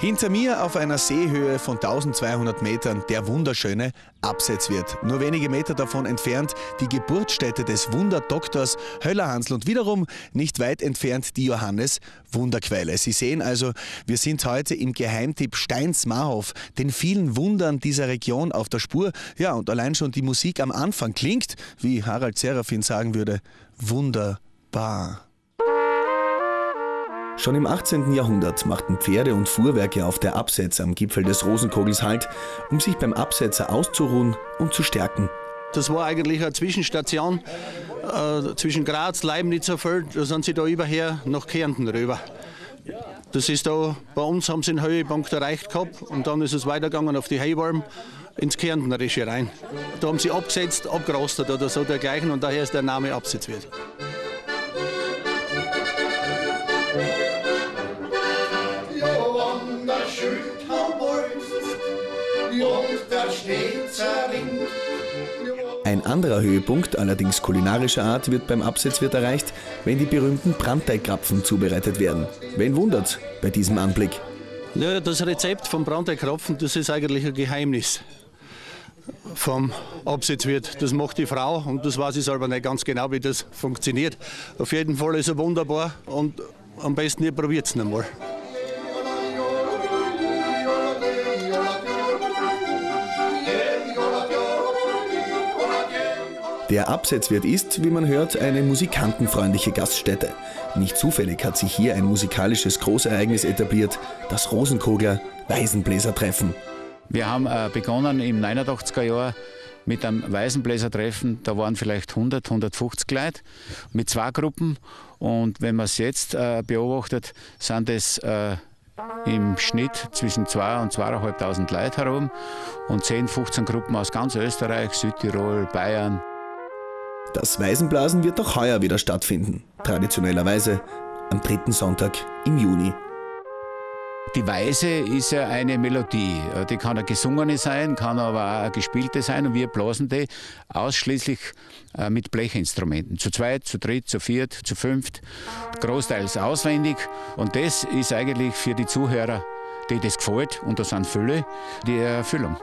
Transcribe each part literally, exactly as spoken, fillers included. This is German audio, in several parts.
Hinter mir auf einer Seehöhe von tausendzweihundert Metern der wunderschöne Absetzwirt. Nur wenige Meter davon entfernt die Geburtsstätte des Wunderdoktors Höllerhansl und wiederum nicht weit entfernt die Johannes Wunderquelle. Sie sehen also, wir sind heute im Geheimtipp Steinsmarhof, den vielen Wundern dieser Region auf der Spur. Ja, und allein schon die Musik am Anfang klingt, wie Harald Serafin sagen würde, wunderbar. Schon im achtzehnten Jahrhundert machten Pferde und Fuhrwerke auf der Absetz am Gipfel des Rosenkogels Halt, um sich beim Absetzer auszuruhen und zu stärken. Das war eigentlich eine Zwischenstation äh, zwischen Graz, Leibnitzer Feld, da sind sie da überher nach Kärnten rüber. Das ist da, bei uns haben sie den Höhepunkt erreicht gehabt und dann ist es weitergegangen auf die Heiwalm ins Kärntnerische rein. Da haben sie abgesetzt, abgerostet oder so dergleichen und daher ist der Name Absetzwirt. Ein anderer Höhepunkt, allerdings kulinarischer Art, wird beim Absetzwirt erreicht, wenn die berühmten Brandteigkrapfen zubereitet werden. Wen wundert's bei diesem Anblick? Ja, das Rezept vom Brandteigkrapfen, das ist eigentlich ein Geheimnis vom Absetzwirt. Das macht die Frau und das weiß ich selber nicht ganz genau, wie das funktioniert. Auf jeden Fall ist er wunderbar und am besten ihr probiert es noch mal. Der Absetzwirt ist, wie man hört, eine musikantenfreundliche Gaststätte. Nicht zufällig hat sich hier ein musikalisches Großereignis etabliert, das Rosenkogler Waisenbläsertreffen. Wir haben äh, begonnen im neunundachtziger Jahr mit einem Waisenbläsertreffen. Da waren vielleicht hundert, hundertfünfzig Leute mit zwei Gruppen. Und wenn man es jetzt äh, beobachtet, sind es äh, im Schnitt zwischen zweitausend und zweitausendfünfhundert Leute herum und zehn, fünfzehn Gruppen aus ganz Österreich, Südtirol, Bayern. Das Waisenblasen wird auch heuer wieder stattfinden, traditionellerweise am dritten Sonntag im Juni. Die Weise ist ja eine Melodie, die kann eine gesungene sein, kann aber auch eine gespielte sein und wir blasen die ausschließlich mit Blechinstrumenten. Zu zweit, zu dritt, zu viert, zu fünft, großteils auswendig und das ist eigentlich für die Zuhörer, die das gefällt, und da sind viele, die Erfüllung.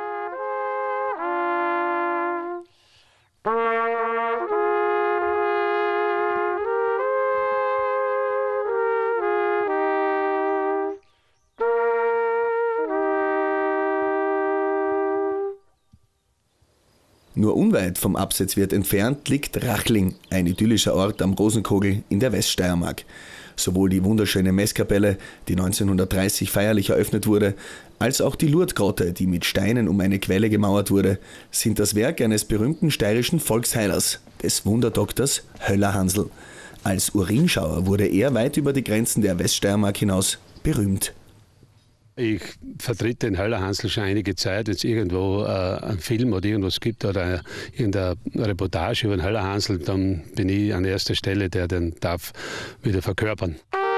Nur unweit vom Absetzwirt entfernt liegt Rachling, ein idyllischer Ort am Rosenkogel in der Weststeiermark. Sowohl die wunderschöne Messkapelle, die neunzehnhundertdreißig feierlich eröffnet wurde, als auch die Lourdesgrotte, die mit Steinen um eine Quelle gemauert wurde, sind das Werk eines berühmten steirischen Volksheilers, des Wunderdoktors Höllerhansl. Als Urinschauer wurde er weit über die Grenzen der Weststeiermark hinaus berühmt. Ich vertrete den Höllerhansl schon einige Zeit, wenn es irgendwo äh, einen Film oder irgendwas gibt oder irgendeine Reportage über den Höllerhansl, dann bin ich an erster Stelle, der den darf wieder verkörpern.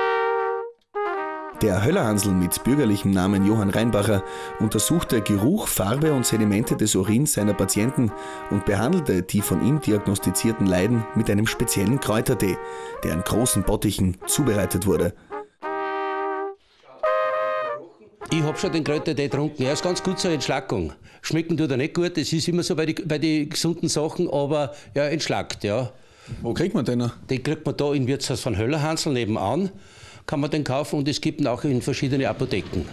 Der Höllerhansl mit bürgerlichem Namen Johann Reinbacher untersuchte Geruch, Farbe und Sedimente des Urins seiner Patienten und behandelte die von ihm diagnostizierten Leiden mit einem speziellen Kräutertee, der in großen Bottichen zubereitet wurde. Ich habe schon den Kräutertee getrunken. Er ist ganz gut zur Entschlackung. Schmecken tut er nicht gut, das ist immer so bei den bei die gesunden Sachen, aber ja, entschlackt, ja. Wo kriegt man den noch? Den kriegt man da im Wirtshaus von Höllerhansl nebenan, kann man den kaufen und es gibt ihn auch in verschiedenen Apotheken.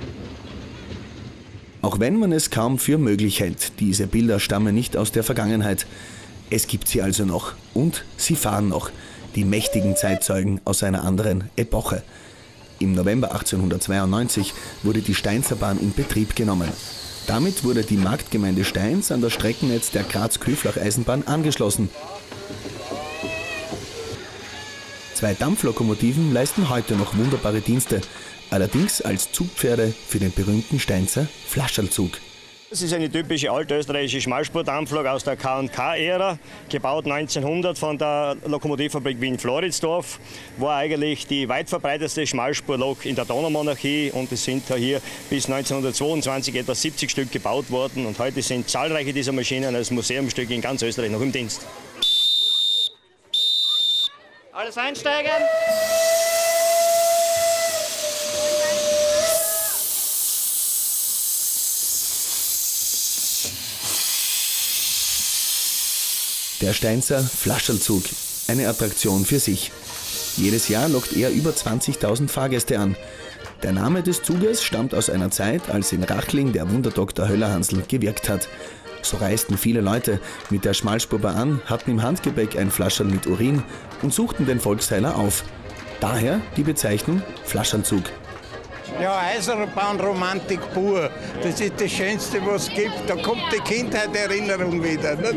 Auch wenn man es kaum für möglich hält, diese Bilder stammen nicht aus der Vergangenheit. Es gibt sie also noch und sie fahren noch, die mächtigen Zeitzeugen aus einer anderen Epoche. Im November achtzehnhundertzweiundneunzig wurde die Steinserbahn in Betrieb genommen. Damit wurde die Marktgemeinde Steins an das Streckennetz der Graz-Köflach-Eisenbahn angeschlossen. Zwei Dampflokomotiven leisten heute noch wunderbare Dienste, allerdings als Zugpferde für den berühmten Steinzer Flascherlzug. Das ist eine typische altösterreichische Schmalspurdampflok aus der K und K-Ära, gebaut neunzehnhundert von der Lokomotivfabrik Wien-Floridsdorf. War eigentlich die weit verbreitetste Schmalspurlok in der Donaumonarchie und es sind hier bis neunzehnhundertzweiundzwanzig etwa siebzig Stück gebaut worden und heute sind zahlreiche dieser Maschinen als Museumsstück in ganz Österreich noch im Dienst. Alles einsteigen! Der Steinzer Flascherlzug, eine Attraktion für sich. Jedes Jahr lockt er über zwanzigtausend Fahrgäste an. Der Name des Zuges stammt aus einer Zeit, als in Rachling der Wunderdoktor Höllerhansl gewirkt hat. So reisten viele Leute mit der Schmalspurbahn an, hatten im Handgepäck ein Flascherl mit Urin und suchten den Volksheiler auf. Daher die Bezeichnung Flascherlzug. Ja, Eisenbahnromantik pur. Das ist das Schönste, was es gibt. Da kommt die Kindheitserinnerung wieder. Nicht?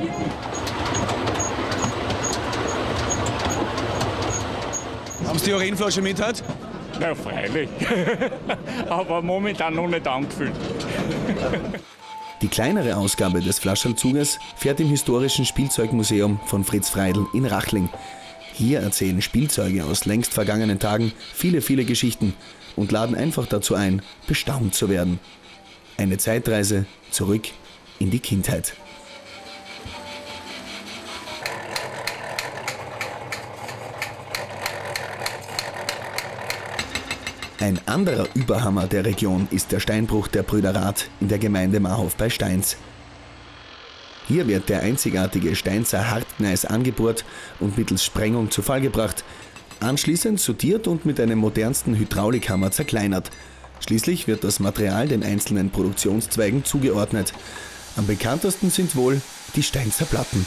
Haben Sie die Urinflasche mit heute? Na, freilich. Aber momentan noch nicht angefüllt. Die kleinere Ausgabe des Flascherlzuges fährt im historischen Spielzeugmuseum von Fritz Freidl in Rachling. Hier erzählen Spielzeuge aus längst vergangenen Tagen viele, viele Geschichten und laden einfach dazu ein, bestaunt zu werden. Eine Zeitreise zurück in die Kindheit. Ein anderer Überhammer der Region ist der Steinbruch der Brüder Rath in der Gemeinde Marhof bei Steins. Hier wird der einzigartige Steinzer Hartgneis angebohrt und mittels Sprengung zu Fall gebracht, anschließend sortiert und mit einem modernsten Hydraulikhammer zerkleinert. Schließlich wird das Material den einzelnen Produktionszweigen zugeordnet. Am bekanntesten sind wohl die Steinzer Platten.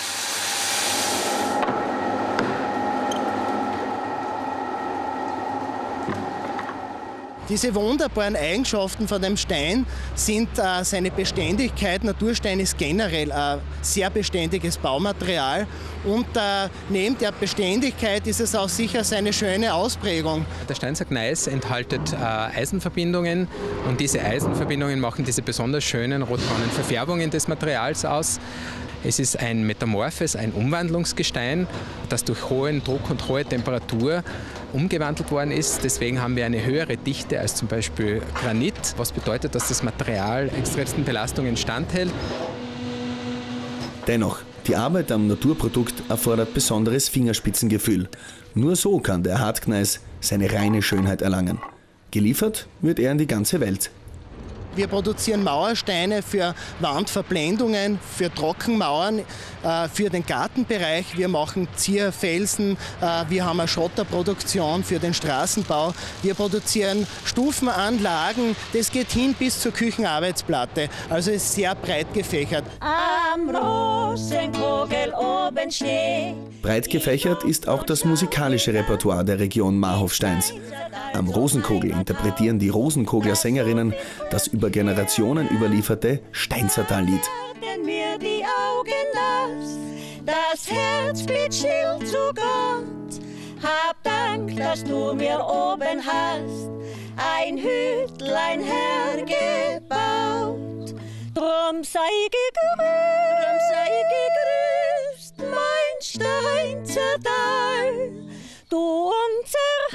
Diese wunderbaren Eigenschaften von dem Stein sind äh, seine Beständigkeit. Naturstein ist generell ein sehr beständiges Baumaterial und äh, neben der Beständigkeit ist es auch sicher seine schöne Ausprägung. Der Steinzer Gneis enthält äh, Eisenverbindungen und diese Eisenverbindungen machen diese besonders schönen rotbraunen Verfärbungen des Materials aus. Es ist ein metamorphes, ein Umwandlungsgestein, das durch hohen Druck und hohe Temperatur umgewandelt worden ist. Deswegen haben wir eine höhere Dichte als zum Beispiel Granit, was bedeutet, dass das Material extremsten Belastungen standhält. Dennoch, die Arbeit am Naturprodukt erfordert besonderes Fingerspitzengefühl. Nur so kann der Hartgneis seine reine Schönheit erlangen. Geliefert wird er in die ganze Welt. Wir produzieren Mauersteine für Wandverblendungen, für Trockenmauern, äh, für den Gartenbereich. Wir machen Zierfelsen, äh, wir haben eine Schotterproduktion für den Straßenbau. Wir produzieren Stufenanlagen, das geht hin bis zur Küchenarbeitsplatte. Also ist sehr breit gefächert. Am Rosenkogel oben steht. Breit gefächert ist auch das musikalische Repertoire der Region Marhof-Steins. Am Rosenkogel interpretieren die Rosenkogler Sängerinnen das über Generationen überlieferte Steinzertal-Lied. Wenn mir die Augen lass, das Herz blieb still zu Gott. Hab Dank, dass du mir oben hast ein Hütlein hergebaut. Drum sei gegrüßt, drum sei gegrüßt, mein Steinzertal, du unser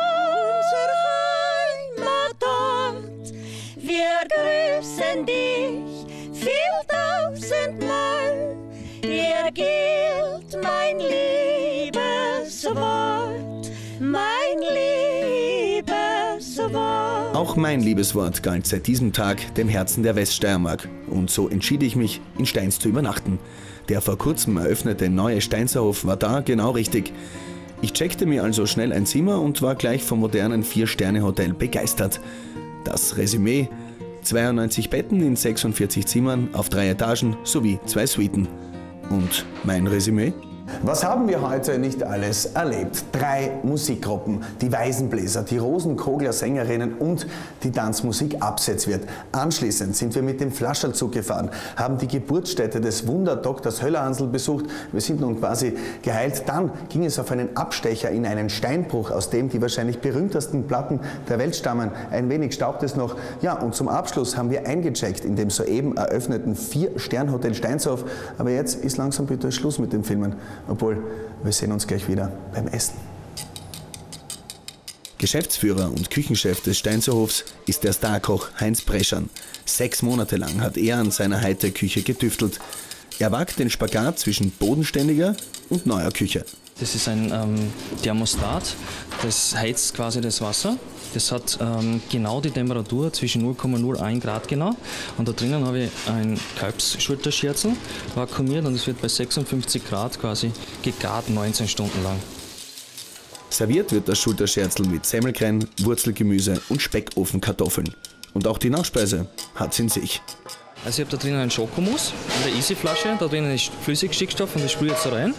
Heimatort. Wir grüßen dich viel tausendmal, dir gilt mein liebes Wort, mein liebes Wort. Auch mein Liebeswort galt seit diesem Tag dem Herzen der Weststeiermark. Und so entschied ich mich, in Steins zu übernachten. Der vor kurzem eröffnete neue Steinzerhof war da genau richtig. Ich checkte mir also schnell ein Zimmer und war gleich vom modernen Vier-Sterne-Hotel begeistert. Das Resümee: zweiundneunzig Betten in sechsundvierzig Zimmern auf drei Etagen sowie zwei Suiten. Und mein Resümee? Was haben wir heute nicht alles erlebt? Drei Musikgruppen, die Waisenbläser, die Rosenkogler Sängerinnen und die Tanzmusik Absetzwirt. Anschließend sind wir mit dem Flascherlzug gefahren, haben die Geburtsstätte des Wunderdoktors Höllerhansl besucht. Wir sind nun quasi geheilt. Dann ging es auf einen Abstecher in einen Steinbruch, aus dem die wahrscheinlich berühmtesten Platten der Welt stammen. Ein wenig staubt es noch. Ja, und zum Abschluss haben wir eingecheckt in dem soeben eröffneten Vier-Stern-Hotel Steinshof. Aber jetzt ist langsam bitte Schluss mit dem Filmen. Obwohl, wir sehen uns gleich wieder beim Essen. Geschäftsführer und Küchenchef des Steinzerhofs ist der Starkoch Heinz Breschan. Sechs Monate lang hat er an seiner Heite-Küche getüftelt. Er wagt den Spagat zwischen bodenständiger und neuer Küche. Das ist ein ähm, Thermostat, das heizt quasi das Wasser. Das hat ähm, genau die Temperatur zwischen null Komma null eins Grad genau. Und da drinnen habe ich ein Kalbsschulterscherzel vakuumiert und es wird bei sechsundfünfzig Grad quasi gegart, neunzehn Stunden lang. Serviert wird das Schulterscherzel mit Semmelkrein, Wurzelgemüse und Speckofenkartoffeln. Und auch die Nachspeise hat's in sich. Also ich habe da drinnen einen Schokomousse in der Easy-Flasche. Da drinnen ist Flüssigstickstoff und das sprühe ich jetzt da rein.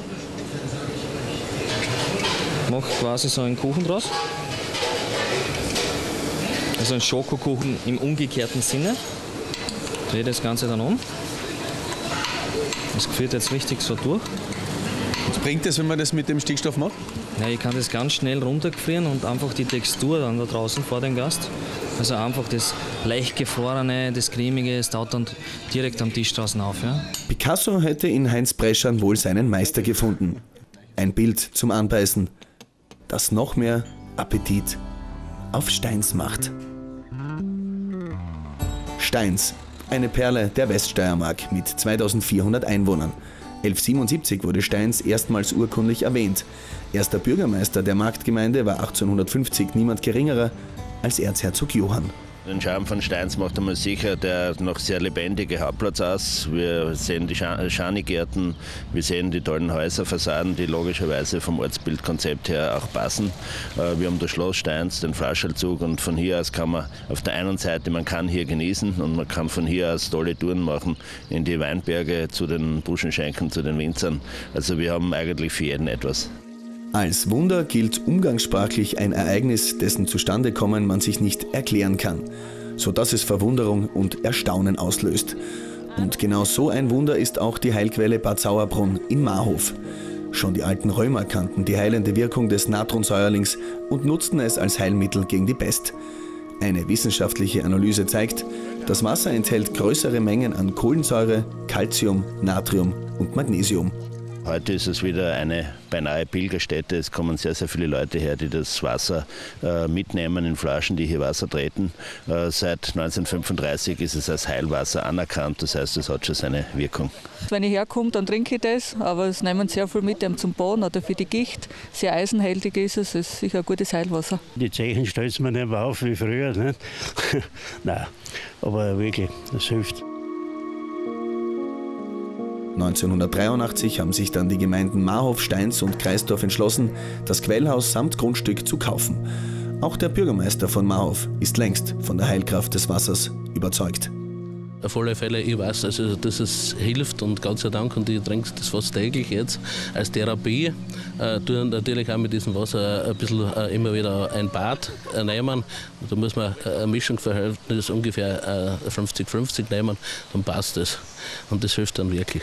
Mache quasi so einen Kuchen draus. Also ein Schokokuchen im umgekehrten Sinne. Drehe das Ganze dann um. Das gefriert jetzt richtig so durch. Was bringt das, wenn man das mit dem Stickstoff macht? Ja, ich kann das ganz schnell runtergefrieren und einfach die Textur dann da draußen vor den Gast. Also einfach das leicht gefrorene, das cremige, das taut dann direkt am Tisch draußen auf. Ja. Picasso hätte in Heinz Breschan wohl seinen Meister gefunden. Ein Bild zum Anbeißen, das noch mehr Appetit auf Steins macht. Steins, eine Perle der Weststeiermark mit zweitausendvierhundert Einwohnern. elfhundertsiebenundsiebzig wurde Steins erstmals urkundlich erwähnt. Erster Bürgermeister der Marktgemeinde war achtzehnhundertfünfzig niemand geringerer als Erzherzog Johann. Den Charme von Steins macht einmal sicher der noch sehr lebendige Hauptplatz aus. Wir sehen die Schanigärten, wir sehen die tollen Häuserfassaden, die logischerweise vom Ortsbildkonzept her auch passen. Wir haben das Schloss Steins, den Flaschalzug, und von hier aus kann man auf der einen Seite, man kann hier genießen und man kann von hier aus tolle Touren machen in die Weinberge, zu den Buschenschenken, zu den Winzern. Also wir haben eigentlich für jeden etwas. Als Wunder gilt umgangssprachlich ein Ereignis, dessen Zustandekommen man sich nicht erklären kann, sodass es Verwunderung und Erstaunen auslöst. Und genau so ein Wunder ist auch die Heilquelle Bad Sauerbrunn in Marhof. Schon die alten Römer kannten die heilende Wirkung des Natronsäuerlings und nutzten es als Heilmittel gegen die Pest. Eine wissenschaftliche Analyse zeigt, das Wasser enthält größere Mengen an Kohlensäure, Calcium, Natrium und Magnesium. Heute ist es wieder eine beinahe Pilgerstätte. Es kommen sehr, sehr viele Leute her, die das Wasser äh, mitnehmen in Flaschen, die hier Wasser treten. Äh, seit neunzehnhundertfünfunddreißig ist es als Heilwasser anerkannt. Das heißt, es hat schon seine Wirkung. Wenn ich herkomme, dann trinke ich das, aber es nehmen sehr viel mit zum Baden oder für die Gicht. Sehr eisenhaltig ist es, es ist sicher ein gutes Heilwasser. Die Zeichen stellt man nicht mehr auf wie früher. Nicht? Nein, aber wirklich, das hilft. neunzehnhundertdreiundachtzig haben sich dann die Gemeinden Marhof, Steins und Kreisdorf entschlossen, das Quellhaus samt Grundstück zu kaufen. Auch der Bürgermeister von Marhof ist längst von der Heilkraft des Wassers überzeugt. Auf alle Fälle, ich weiß, also, dass es hilft und Gott sei Dank, und ich trinke das fast täglich jetzt als Therapie. Äh, tue natürlich auch mit diesem Wasser ein bisschen äh, immer wieder ein Bad äh, nehmen. Da muss man eine Mischungsverhältnis ungefähr äh, fünfzig fünfzig nehmen, dann passt es. Und das hilft dann wirklich.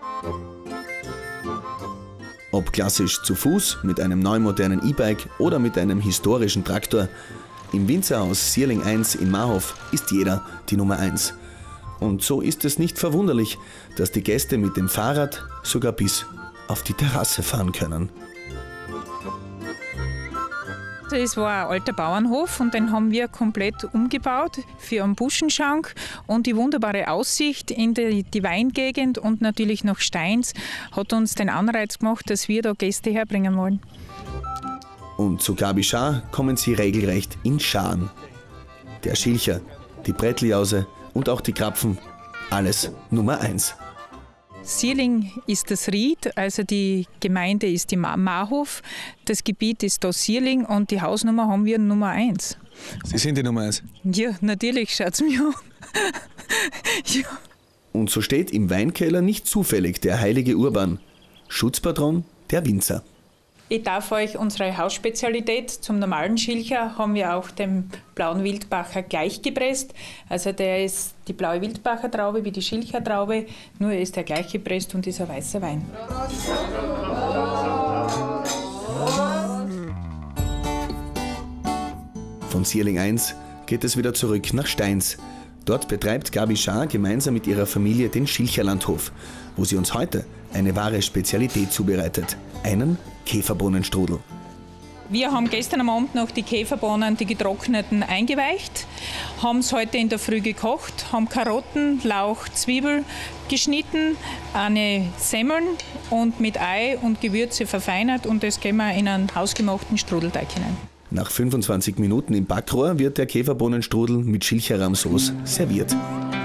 Ob klassisch zu Fuß, mit einem neumodernen E-Bike oder mit einem historischen Traktor, im Winzerhaus Sierling eins in Marhof ist jeder die Nummer eins. Und so ist es nicht verwunderlich, dass die Gäste mit dem Fahrrad sogar bis auf die Terrasse fahren können. Es war ein alter Bauernhof und den haben wir komplett umgebaut für einen Buschenschank, und die wunderbare Aussicht in die, die Weingegend und natürlich nach Steins hat uns den Anreiz gemacht, dass wir da Gäste herbringen wollen. Und zu Gabi Schaar kommen sie regelrecht in Scharen. Der Schilcher, die Brettljause und auch die Krapfen, alles Nummer eins. Sierling ist das Ried, also die Gemeinde ist die Marhof, das Gebiet ist da Sierling und die Hausnummer haben wir Nummer eins. Sie sind die Nummer eins? Ja, natürlich, schaut's mir an. Ja. Und so steht im Weinkeller nicht zufällig der heilige Urban, Schutzpatron der Winzer. Ich darf euch unsere Hausspezialität zum normalen Schilcher haben wir auch den blauen Wildbacher gleich gepresst. Also der ist die blaue Wildbacher Traube wie die Schilcher Traube, nur ist er gleich gepresst und ist ein weißer Wein. Von Sierling eins geht es wieder zurück nach Steins. Dort betreibt Gabi Schaar gemeinsam mit ihrer Familie den Schilcherlandhof, wo sie uns heute eine wahre Spezialität zubereitet, einen Käferbohnenstrudel. Wir haben gestern am Abend noch die Käferbohnen, die getrockneten, eingeweicht, haben es heute in der Früh gekocht, haben Karotten, Lauch, Zwiebel geschnitten, eine Semmeln und mit Ei und Gewürze verfeinert und das geben wir in einen hausgemachten Strudelteig hinein. Nach fünfundzwanzig Minuten im Backrohr wird der Käferbohnenstrudel mit Schilcheraunsauce serviert.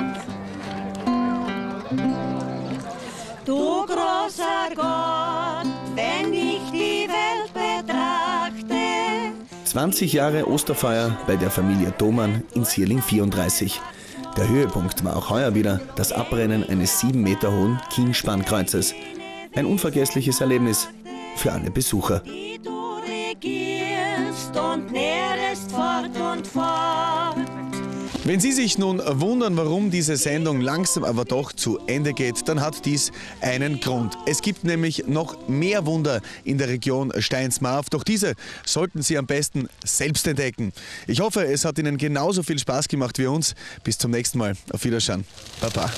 Du großer Gott, wenn ich die Welt betrachte. zwanzig Jahre Osterfeuer bei der Familie Thomann in Sierling vierunddreißig. Der Höhepunkt war auch heuer wieder das Abrennen eines sieben Meter hohen King-Spannkreuzes. Ein unvergessliches Erlebnis für alle Besucher. Du regierst und nährest fort und fort. Wenn Sie sich nun wundern, warum diese Sendung langsam aber doch zu Ende geht, dann hat dies einen Grund. Es gibt nämlich noch mehr Wunder in der Region Steinsmarf, doch diese sollten Sie am besten selbst entdecken. Ich hoffe, es hat Ihnen genauso viel Spaß gemacht wie uns. Bis zum nächsten Mal. Auf Wiedersehen. Baba.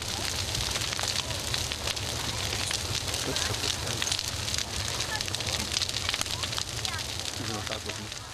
Ja,